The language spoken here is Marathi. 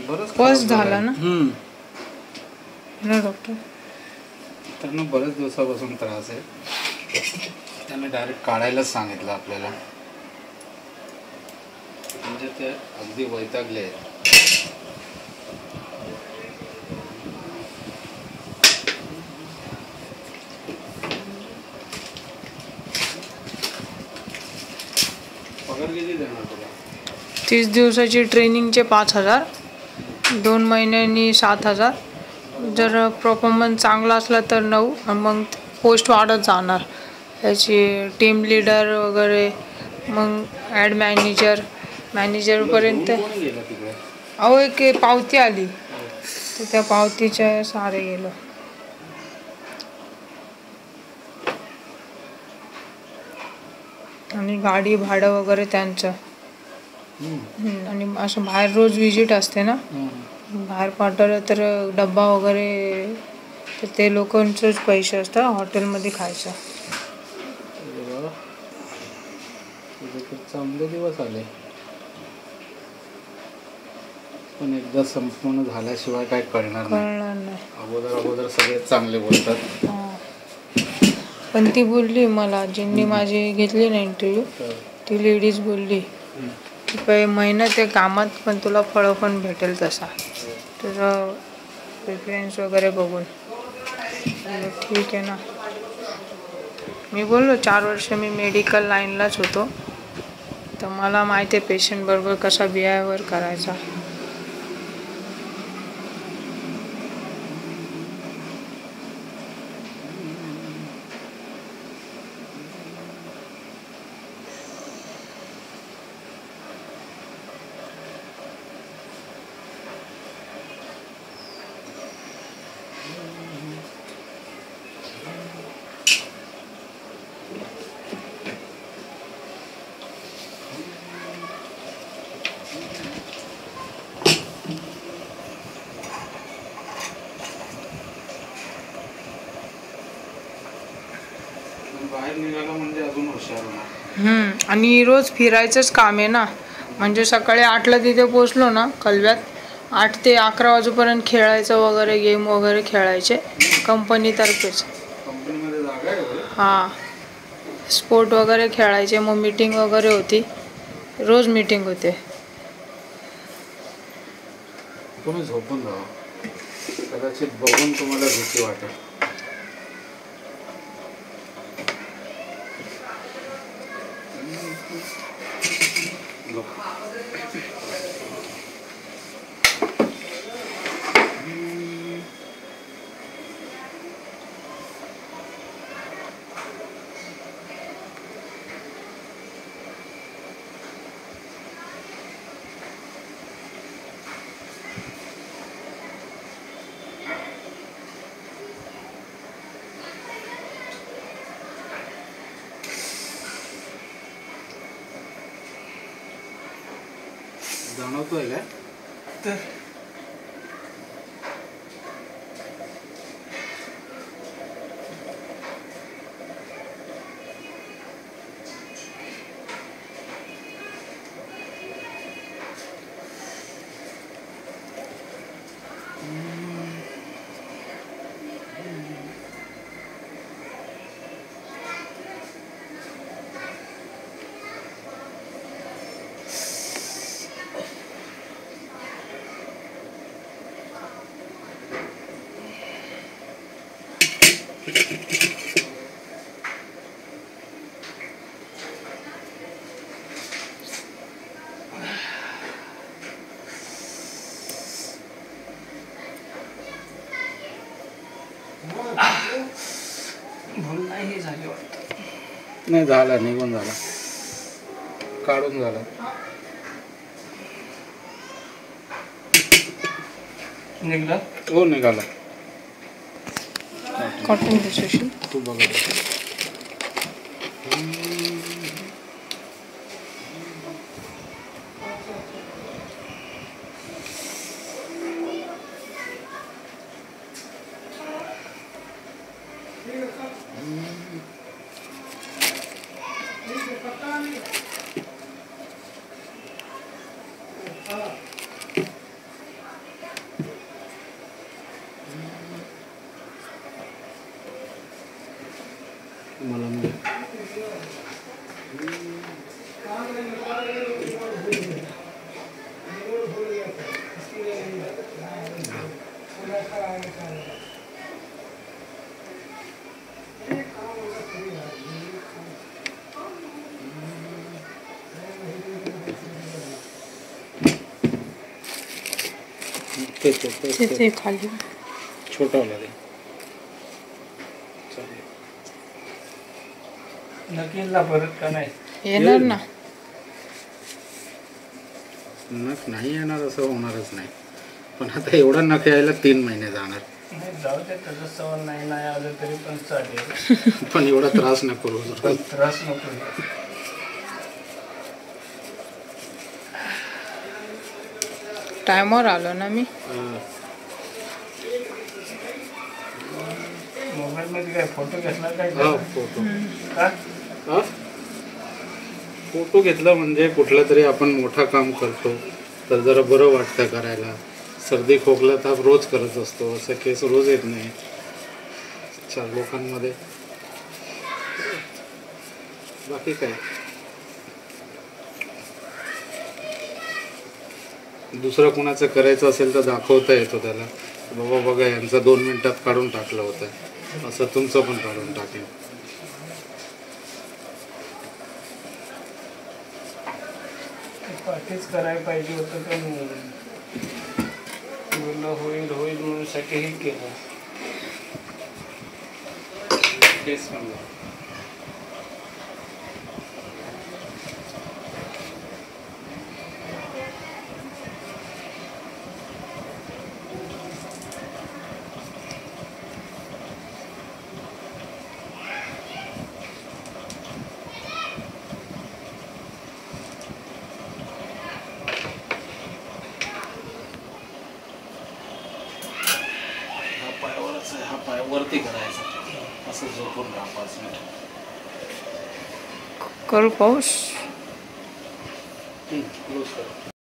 बस झाला ना डॉक्टर. त्यांना बरेच दिवसापासून त्रास आहे. त्यांनी डायरेक्ट काढायलाच सांगितलं आपल्याला. म्हणजे ते अगदी वैतागले आहेत. पगार किती देणार तुला? 30 दिवसाची ट्रेनिंगचे 5,000, 2 महिन्यांनी 7,000. जर परफॉर्मन्स चांगला असला तर 9. मग पोस्ट वाढत जाणार. त्याची टीम लीडर वगैरे, मग ॲड मॅनेजरपर्यंत. अहो एक पावती आली तर त्या पावतीच्या सारे गेलो. आणि गाडी भाडं वगैरे त्यांचं. आणि असं बाहेर रोज विजिट असते ना, बाहेर पाठवलं तर डब्बा वगैरे तर ते लोकांचेच पैसे असतात. हॉटेलमध्ये खायचं. चांगले दिवस आले, पण एकदा संपूर्ण झाल्याशिवाय काय कळणार नाही. अगोदर सगळे चांगले बोलतात. पण ती बोलली मला, ज्यांनी माझी घेतली ना इंटरव्ह्यू, ती लेडीज बोलली की मेहनत आहे कामात, पण तुला फळं पण भेटेल तसा, तुझं प्रेफरन्स वगैरे बघून. ठीक आहे ना. मी बोललो 4 वर्ष मी मेडिकल लाईनलाच होतो, तर मला माहिती आहे पेशंट बरोबर कसा बिहेवियर करायचा. बाहेर निघाला म्हणजे अजून हुशार होणार. आणि रोज फिरायचंच काम आहे ना. म्हणजे सकाळी 8ला तिथे पोचलो ना कलव्यात, 8 ते 11 वाजेपर्यंत खेळायचं वगैरे, गेम वगैरे खेळायचे कंपनीतर्फेच. कंपनीमध्ये जागा आहे? हां, स्पोर्ट वगैरे खेळायचे. मग मीटिंग वगैरे होती, रोज मीटिंग होते. तुम्ही झोपून जावा, कदाचित बघून तुम्हाला भीती वाटेल. जाणवतोय काय? तर भूल नाही झाली वाटतं. नाही झाला, निघून झाला, काढून झाला. निघाला? हो निघाला. कॉटन दिसशील तू बघा. ते खाली छोटा वाला दे. चालेल. नक्कीला परत का नाही येणार ना. नख नाही येणार असं होणारच नाही, पण आता एवढा नख यायला 3 महिने जाणार. नाही जाऊ दे, त्याचं सवय नाही आलं तरी पण चालेल. पण एवढा त्रास नको रोज रोज. त्रास नको. टायमवर आलो ना मी. मोबाईल मध्ये काय फोटो घेतला काय हा, फोटो. का? हा? फोटो घेतला म्हणजे कुठलं तरी आपण मोठा काम करतो तर जरा बरं वाटतं करायला. सर्दी खोकला ताप रोज करत असतो, असं केस रोज येत नाही 4 लोकांमध्ये. बाकी काय, दुसरं कुणाचं करायचं असेल तर दाखवता येतो त्याला, बाबा बघा यांचं 2 मिनिटात काढून टाकलं होतं, असं तुमचं पण काढून टाकेल. पाठीच करायला पाहिजे होतं, पण बोललं होईल होईल म्हणून सगळेही केलं. तेच म्हणलं. पायावरच आहे, हा पाय वरती करायचा, असं झोपून राहा 5 मिनिट. करू पाऊस. क्लोज करा.